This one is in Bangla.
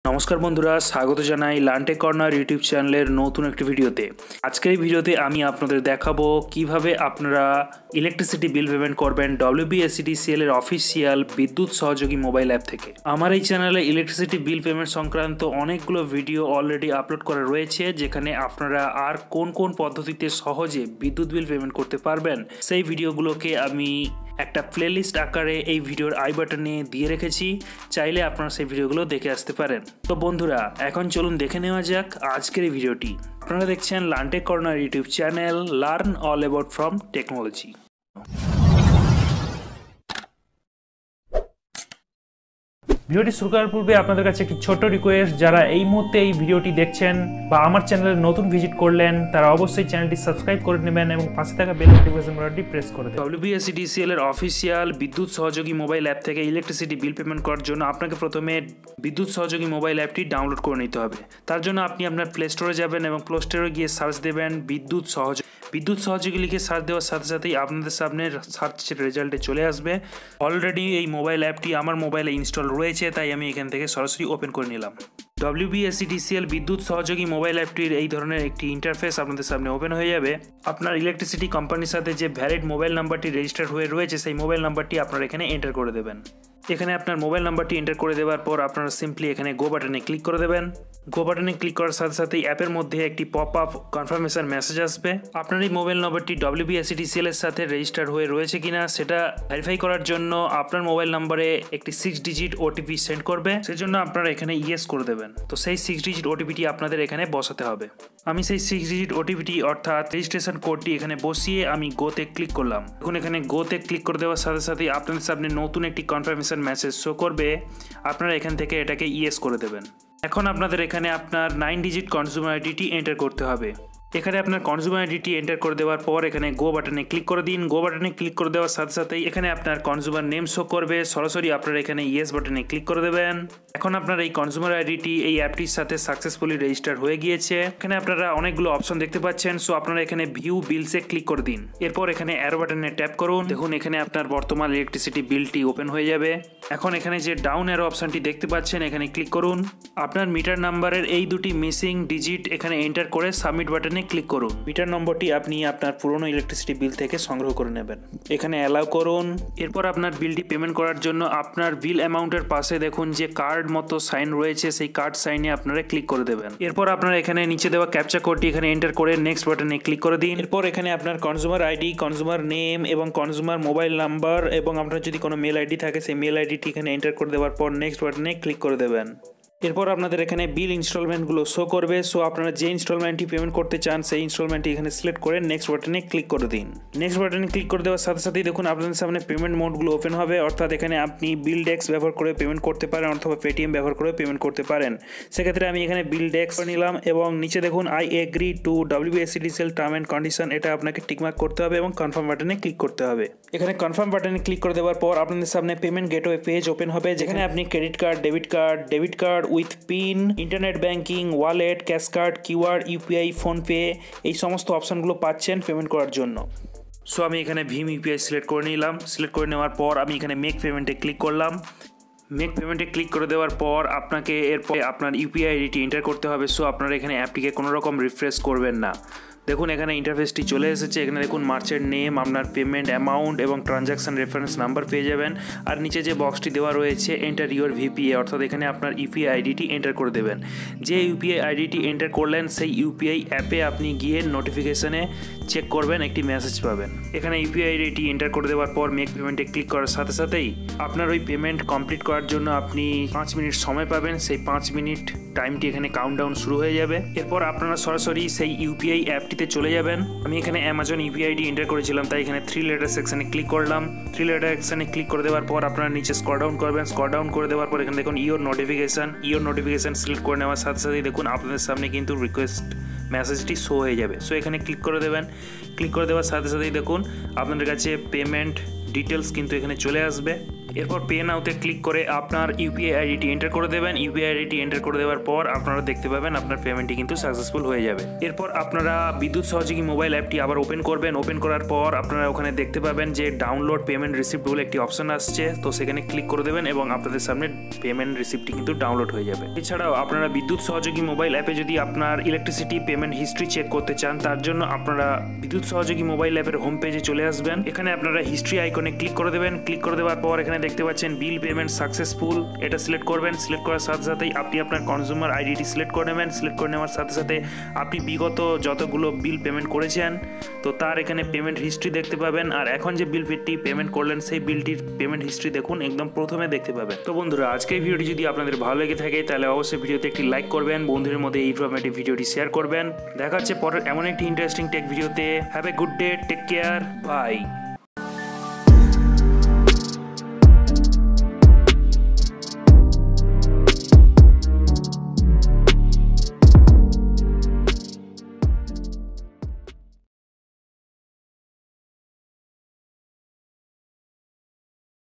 नमस्कार बंधुरा स्वागत जानाई लार्नटेक कर्नार यूट्यूब चैनलेर नतून एक भिडियोते। आजकेर এই ভিডিওতে আমি আপনাদের দেখাবো কিভাবে আপনারা ইলেকট্রিসিটি বিল পেমেন্ট করবেন WBSETCL এর অফিসিয়াল বিদ্যুৎ সহযোগী মোবাইল অ্যাপ থেকে। আমার এই চ্যানেলে ইলেকট্রিসিটি বিল পেমেন্ট সংক্রান্ত অনেকগুলো ভিডিও অলরেডি আপলোড করা রয়েছে, যেখানে আপনারা আর কোন কোন পদ্ধতিতে সহজে বিদ্যুৎ বিল পেমেন্ট করতে পারবেন সেই ভিডিওগুলোকে আমি একটা প্লেলিস্ট আকারে এই ভিডিওর আই বাটনে দিয়ে রেখেছি, চাইলে আপনারা সেই ভিডিওগুলো দেখে আসতে পারেন। তো বন্ধুরা, এখন চলুন দেখে নেওয়া যাক আজকের এই ভিডিওটি। আপনারা দেখছেন LearnTech corner YouTube channel, learn all about from technology. ভিডিওটি শুরু করার পূর্বে আপনাদের কাছে একটি ছোট্ট রিকোয়েস্ট, যারা এই মুহূর্তে এই ভিডিওটি দেখছেন বা আমার চ্যানেলে নতুন ভিজিট করলেন, তারা অবশ্যই চ্যানেলটি সাবস্ক্রাইব করে নেবেন এবং পাশে থাকা বেল নোটিফিকেশন বাটনটি প্রেস করে দেবেন। WBSETCL এর অফিসিয়াল বিদ্যুৎ সহযোগী মোবাইল অ্যাপ থেকে ইলেকট্রিসিটি বিল পেমেন্ট করার জন্য আপনাকে প্রথমে বিদ্যুৎ সহযোগী মোবাইল অ্যাপটি ডাউনলোড করে নিতে হবে। তার জন্য আপনি আপনার প্লে স্টোরে যাবেন এবং প্লে স্টোরে গিয়ে সার্চ দেবেন বিদ্যুৎ সহযোগী লিখে সার্চ দেওয়ার সাথে সাথেই আপনাদের সামনে সার্চ রেজাল্টে চলে আসবে। অলরেডি এই মোবাইল অ্যাপটি আমার মোবাইলে ইনস্টল রয়েছে, তাই আমি এখান থেকে সরাসরি ওপেন করে নিলাম। WBSETCL বিদ্যুৎ সহযোগী মোবাইল অ্যাপটির এই ধরনের একটি ইন্টারফেস আপনাদের সামনে ওপেন হয়ে যাবে। আপনার ইলেকট্রিসিটি কোম্পানির সাথে যে ভ্যালিড মোবাইল নাম্বারটি রেজিস্টার হয়ে রয়েছে, সেই মোবাইল নাম্বারটি আপনারা এখানে এন্টার করে দেবেন। এখানে আপনার মোবাইল নাম্বারটি এন্টার করে দেওয়ার পর আপনারা সিম্পলি এখানে গো বাটনে ক্লিক করে দেবেন। গো বাটনে ক্লিক করার সাথে সাথেই অ্যাপের মধ্যে একটি পপ আপ কনফার্মেশন মেসেজ আসবে। আপনার এই মোবাইল নম্বরটি WBSETCL এর সাথে রেজিস্টার হয়ে রয়েছে কিনা সেটা ভেরিফাই করার জন্য আপনার মোবাইল নম্বরে একটি 6 ডিজিট ওটিপি সেন্ড করবে, সেজন্য আপনারা এখানে ইয়েস করে দেবেন। তো সেই 6 ডিজিট ওটিপিটি আপনাদের এখানে বসাতে হবে। আমি সেই 6 ডিজিট ওটিপিটি অর্থাৎ রেজিস্ট্রেশন কোডটি এখানে বসিয়ে আমি গোতে ক্লিক করলাম। এখন এখানে গোতে ক্লিক করে দেওয়ার সাথে সাথেই আপনাদের সামনে নতুন একটি কনফার্মেশন মেসেজ শো করবে। আপনারা এখান থেকে এটাকে ইয়েস করে দেবেন। এখন আপনাদের এখানে আপনার 9 ডিজিট কনজিউমার আইডিটি এন্টার করতে হবে। এখানে আপনার কনজিউমার আইডিটি এন্টার করে দেওয়ার পর এখানে গো বাটনে ক্লিক করে দিন। গো বাটনে ক্লিক করে দেওয়ার সাথে সাথেই এখানে আপনার কনজিউমার নেম শো করবে। সরাসরি আপনারা এখানে ইয়েস বাটনে ক্লিক করে দেবেন। এখন আপনার এই কনজিউমার আইডিটি এই অ্যাপটির সাথে সাকসেসফুলি রেজিস্টার হয়ে গিয়েছে। এখানে আপনারা অনেকগুলো অপশন দেখতে পাচ্ছেন, সো আপনারা এখানে ভিউ বিলসে ক্লিক করে দিন। এরপর এখানে অ্যারো বাটনে ট্যাপ করুন। দেখুন এখানে আপনার বর্তমান ইলেকট্রিসিটি বিলটি ওপেন হয়ে যাবে। এখন এখানে যে ডাউন অ্যারো অপশনটি দেখতে পাচ্ছেন, এখানে ক্লিক করুন। আপনার মিটার নাম্বারের এই দুটি মিসিং ডিজিট এখানে এন্টার করে সাবমিট বাটনে ক্লিক করুন। মিটার নম্বরটি আপনি আপনার পুরনো ইলেকট্রিসিটি বিল থেকে সংগ্রহ করে নেবেন। এখানে অ্যালাউ করুন। এরপর আপনার বিলটি পেমেন্ট করার জন্য আপনার বিল অ্যামাউন্টের পাশে দেখুন যে কার্ড মতো সাইন রয়েছে, সেই কার্ড সাইনে আপনারা ক্লিক করে দেবেন। এরপর আপনারা এখানে নিচে দেওয়া ক্যাপচা কোডটি এখানে এন্টার করে নেক্সট বাটনে ক্লিক করে দিন। এরপর এখানে আপনার কনজিউমার আইডি, কনজিউমার নেম এবং কনজিউমার মোবাইল নাম্বার এবং আপনার যদি কোনো মেল আইডি থাকে সেই মেল আইডিটি এখানে এন্টার করে দেওয়ার পর নেক্সট বাটনে ক্লিক করে দেবেন। এরপর আপনাদের এখানে বিল ইনস্টলমেন্টগুলো শো করবে, সো আপনারা যে ইনস্টলমেন্টটি পেমেন্ট করতে চান সেই ইনস্টলমেন্টটি এখানে সিলেক্ট করে নেক্সট বাটনে ক্লিক করে দিন। নেক্সট বাটনে ক্লিক করে দেওয়ার সাথে সাথেই দেখুন আপনাদের সামনে পেমেন্ট মোডগুলো ওপেন হবে, অর্থাৎ এখানে আপনি বিল ডেক্স ব্যবহার করে পেমেন্ট করতে পারেন অথবা পেটিএম ব্যবহার করে পেমেন্ট করতে পারেন। সেক্ষেত্রে আমি এখানে বিল ডেক্স নিলাম এবং নিচে দেখুন I agree to WBSETCL term and condition, এটা আপনাকে টিকমার্ক করতে হবে এবং কনফার্ম বাটনে ক্লিক করতে হবে। এখানে কনফার্ম বাটনে ক্লিক করে দেওয়ার পর আপনাদের সামনে পেমেন্ট গেটওয়ে পেজ ওপেন হবে, যেখানে আপনি credit card, debit card with pin, internet banking, wallet, cash card, QR, UPI, PhonePe এই সমস্ত অপশানগুলো পাচ্ছেন পেমেন্ট করার জন্য। সো আমি এখানে ভীম ইউপিআই সিলেক্ট করে নিলাম। সিলেক্ট করে নেওয়ার পর আমি এখানে মেক পেমেন্টে ক্লিক করলাম। মেক পেমেন্টে ক্লিক করে দেওয়ার পর আপনাকে এরপর আপনার ইউপিআই আইডিটি এন্টার করতে হবে। সো আপনারা এখানে অ্যাপটিকে কোনো রকম রিফ্রেশ করবেন না। দেখুন এখানে ইন্টারফেসটি চলে এসেছে। এখানে দেখুন মার্চের নেম, আপনার পেমেন্ট অ্যামাউন্ট এবং ট্রানজ্যাকশন রেফারেন্স নাম্বার পেয়ে যাবেন। আর নিচে যে বক্সটি দেওয়া রয়েছে এন্টার ইউর ভিপিএ, অর্থাৎ এখানে আপনার ইউপিআই আইডিটি এন্টার করে দেবেন। যে ইউপিআই আইডিটি এন্টার করলেন সেই ইউপিআই অ্যাপে আপনি গিয়ে নোটিফিকেশনে চেক করবেন, একটি মেসেজ পাবেন। এখানে ইউপিআই আইডিটি এন্টার করে দেওয়ার পর মেক পেমেন্টে ক্লিক করার সাথে সাথেই আপনার ওই পেমেন্ট কমপ্লিট করার জন্য আপনি 5 মিনিট সময় পাবেন। সেই 5 মিনিট টাইমটি এখানে কাউন্টডাউন শুরু হয়ে যাবে। এরপর আপনারা সরাসরি সেই ইউপিআই অ্যাপটিতে চলে যাবেন। আমি এখানে অ্যামাজন ইউপিআই আইডি এন্টার করেছিলাম, তাই এখানে 3 লেটার সেকশনে ক্লিক করলাম। 3 লেটার সেকশনে ক্লিক করে দেওয়ার পর আপনারা নিচে স্ক্রল ডাউন করবেন। স্ক্রল ডাউন করে দেওয়ার পর এখানে দেখুন ইওর নোটিফিকেশন সিলেক্ট করে নেওয়ার সাথে সাথেই দেখুন আপনাদের সামনে কিন্তু রিকোয়েস্ট মেসেজটি শো হয়ে যাবে। সো এখানে ক্লিক করে দেবেন। ক্লিক করে দেওয়ার সাথে সাথেই দেখুন আপনাদের কাছে পেমেন্ট ডিটেলস কিন্তু এখানে চলে আসবে। এরপর পে নাওতে ক্লিক করে আপনার ইউপিআই আইডিটি এন্টার করে দেবেন। ইউপিআই আইডিটি এন্টার করে দেওয়ার পর আপনারা দেখতে পাবেন আপনার পেমেন্টটি কিন্তু সাকসেসফুল হয়ে যাবে। এরপর আপনারা বিদ্যুৎ সহযোগী মোবাইল অ্যাপটি আবার ওপেন করবেন। ওপেন করার পর আপনারা ওখানে দেখতে পাবেন যে ডাউনলোড পেমেন্ট রিসিপ্ট বলে একটি অপশন আসছে, তো সেখানে ক্লিক করে দেবেন এবং আপনাদের সামনে পেমেন্ট রিসিপ্টটি কিন্তু ডাউনলোড হয়ে যাবে। এছাড়াও আপনারা বিদ্যুৎ সহযোগী মোবাইল অ্যাপে যদি আপনার ইলেকট্রিসিটি পেমেন্ট হিস্ট্রি চেক করতে চান, তার জন্য আপনারা বিদ্যুৎ সহযোগী মোবাইল অ্যাপের হোম পেজে চলে আসবেন। এখানে আপনারা হিস্ট্রি আইকনে ক্লিক করে দেবেন। ক্লিক করে দেওয়ার পর এখানে দেখতে পাচ্ছেন বিল পেমেন্ট সাকসেসফুল, এটা সিলেক্ট করবেন। সিলেক্ট করার সাথে সাথেই আপনি আপনার কনজিউমার আইডিটি সিলেক্ট করে নেবেন। সিলেক্ট করে নেওয়ার সাথে সাথে আপনি বিগত যতগুলো বিল পেমেন্ট করেছেন তো তার এখানে পেমেন্ট হিস্ট্রি দেখতে পাবেন। আর এখন যে বিলটি পেমেন্ট করলেন সেই বিলটির পেমেন্ট হিস্ট্রি দেখুন, একদম প্রথমে দেখতে পাবেন। তো বন্ধুরা, আজকের ভিডিওটি যদি আপনাদের ভালো লেগে থাকে তাহলে অবশ্যই ভিডিওতে একটি লাইক করবেন, বন্ধুদের মধ্যে এই ইনফরমেটিভ ভিডিওটি শেয়ার করবেন। দেখা হচ্ছে পরের এমন একটি ইন্টারেস্টিং টেক ভিডিওতে। Have a good day, take care, by.